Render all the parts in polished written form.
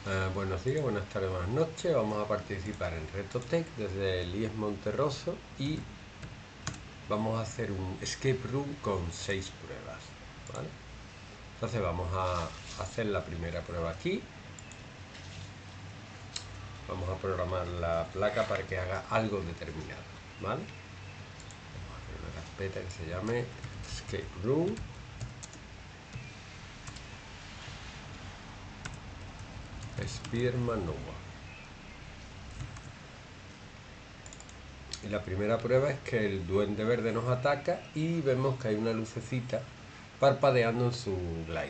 Buenos días, buenas tardes, buenas noches. Vamos a participar en RetoTech desde el IES Monterroso y vamos a hacer un escape room con 6 pruebas, ¿vale? Entonces vamos a hacer la primera prueba aquí. Vamos a programar la placa para que haga algo determinado, ¿vale? Vamos a crear una carpeta que se llame escape room. Spiderman Nova. Y la primera prueba es que el duende verde nos ataca y vemos que hay una lucecita parpadeando en su glider,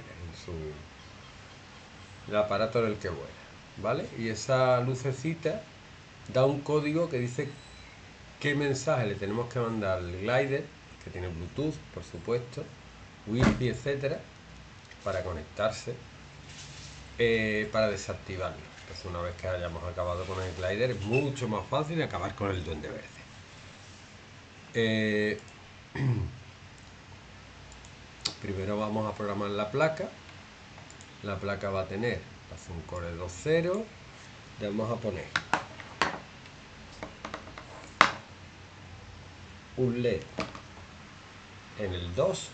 el aparato en el que vuela, ¿vale? Y esa lucecita da un código que dice qué mensaje le tenemos que mandar al glider, que tiene Bluetooth, por supuesto, Wi-Fi, etcétera, para conectarse, para desactivarlo. Entonces, una vez que hayamos acabado con el glider, es mucho más fácil acabar con el duende verde. Primero vamos a programar la placa. La placa va a tener un Core 2.0. Le vamos a poner un LED en el 2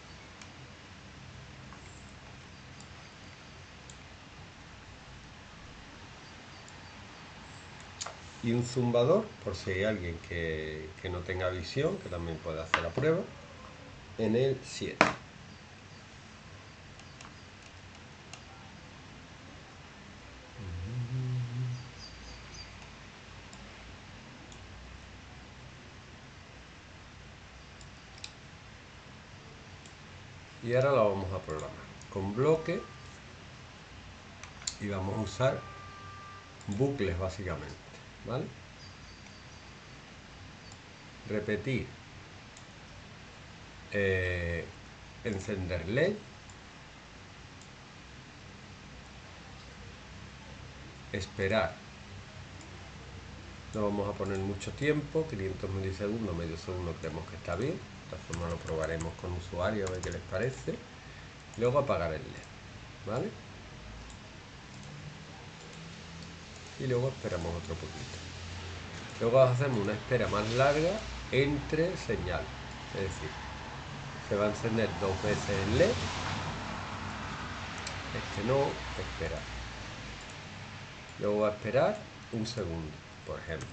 y un zumbador, por si hay alguien que no tenga visión, que también puede hacer la prueba, en el 7. Y ahora la vamos a programar con bloque y vamos a usar bucles básicamente, ¿vale? Repetir, encender LED, esperar. No vamos a poner mucho tiempo, 500 milisegundos, medio segundo creemos que está bien. De esta forma lo probaremos con usuarios a ver qué les parece. Luego apagar el LED, ¿vale? Y luego esperamos otro poquito. Luego hacemos una espera más larga entre señales. Es decir, se va a encender 2 veces el LED. No, esperar. Luego va a esperar un segundo, por ejemplo.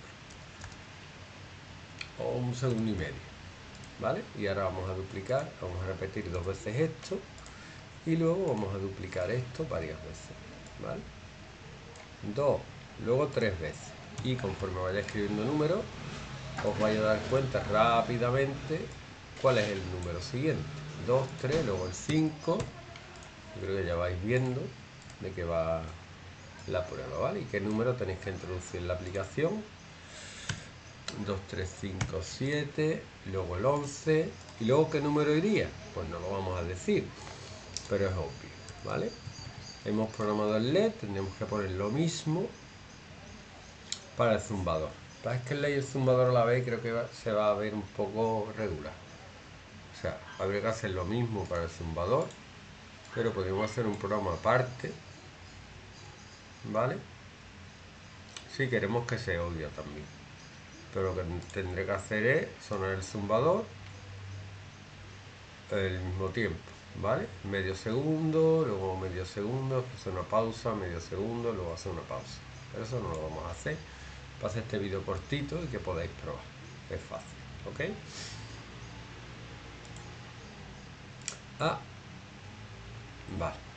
O un segundo y medio, ¿vale? Y ahora vamos a duplicar, vamos a repetir 2 veces esto y luego vamos a duplicar esto varias veces, ¿vale? 2, luego 3 veces, y conforme vaya escribiendo números os vais a dar cuenta rápidamente cuál es el número siguiente. 2, 3, luego el 5. Yo creo que ya vais viendo de qué va la prueba, ¿vale? Y qué número tenéis que introducir en la aplicación. 2, 3, 5, 7, luego el 11, y luego qué número iría, pues no lo vamos a decir, pero es obvio, ¿vale? Hemos programado el LED, tendremos que poner lo mismo para el zumbador. Es que el LED y el zumbador a la vez creo que se va a ver un poco regular. O sea, habría que hacer lo mismo para el zumbador, pero podemos hacer un programa aparte, ¿vale? Si queremos que se oiga también. Pero lo que tendré que hacer es sonar el zumbador al mismo tiempo, ¿vale? Medio segundo, luego medio segundo, hacer una pausa, medio segundo, luego hacer una pausa. Pero eso no lo vamos a hacer. Para hacer este vídeo cortito y que podáis probar. Es fácil, ¿ok? Vale.